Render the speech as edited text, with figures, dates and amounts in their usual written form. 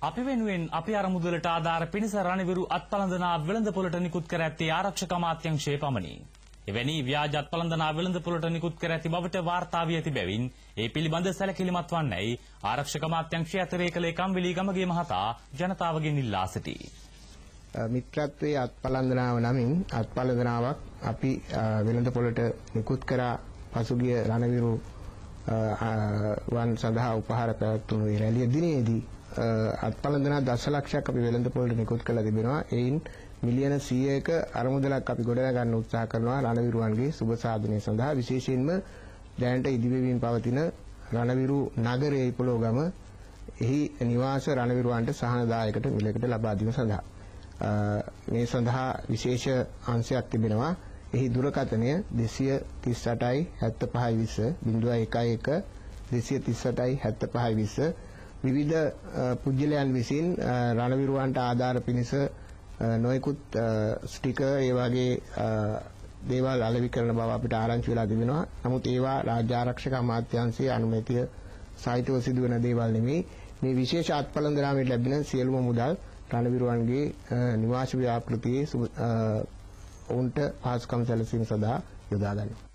අපි වෙනුවෙන් අපි අරමුදලට ආධාර පිණිස රණවිරු අත්පලඳනා වෙළඳපොළට නිකුත් කර ඇත්තේ ආරක්ෂක අමාත්‍යාංශයේ පමණි. එවැනි ව්‍යාජ අත්පලඳනා වෙළඳපොළට නිකුත් කර ඇති බවට වාර්තා වී ඇති බැවින් ඒ පිළිබඳ සැලකිලිමත් වන්නයි ආරක්ෂක අමාත්‍යාංශයේ අතිරේක ලේකම් විලී ගමගේ මහතා ජනතාවගෙන් ඉල්ලා සිටී. මිත්‍රත්වයේ අත්පලඳනාව නමින් අත්පලඳනාවක් අපි වෙළඳපොළට නිකුත් කරා පසුගිය රණවිරු වන් සඳහා උපහාර පැවැත්වුණු රැළිය දිනේදී අත්පලඳනා දශලක්ෂයක් අපි වෙළඳපොළට නිකුත් කළ තිබෙනවා. එයින් මිලියන 100ක අරමුදලක් අපි ගොඩනගා ගන්න උත්සාහ කරනවා රණවිරුවන්ගේ සුබ සාධනය සඳහා. විශේෂයෙන්ම දැනට ඉදිවෙමින් පවතින රණවිරු නගරයේ ඉපලෝගම එහි නිවාස රණවිරුවන්ට සහනදායකට මිලකට ලබා දීම සඳහා මේ සඳහා විශේෂ අංශයක් තිබෙනවා. එහි දුරකථනය 238 75 20 011 238 75 20 විවිධ පුජ්‍යලයන් විසින් රණවිරුවන්ට ආධාර පිණිස නොයෙකුත් ස්ටිකර් ඒ වගේ දේවල් අලෙවි කරන බව අපිට ආරංචි වෙලා තිබෙනවා. නමුත් ඒවා රාජ්‍ය ආරක්ෂක අමාත්‍යාංශයේ අනුමැතිය සහිතව සිදුවන දේවල් නෙමෙයි. මේ විශේෂ අත්පලඳනාමට ලැබෙන සියලුම මුදල් රණවිරුවන්ගේ නිවාස ව්‍යාපෘතියේ ඔවුන්ට පහසුකම් සැලසීම සඳහා යොදා ගන්නවා.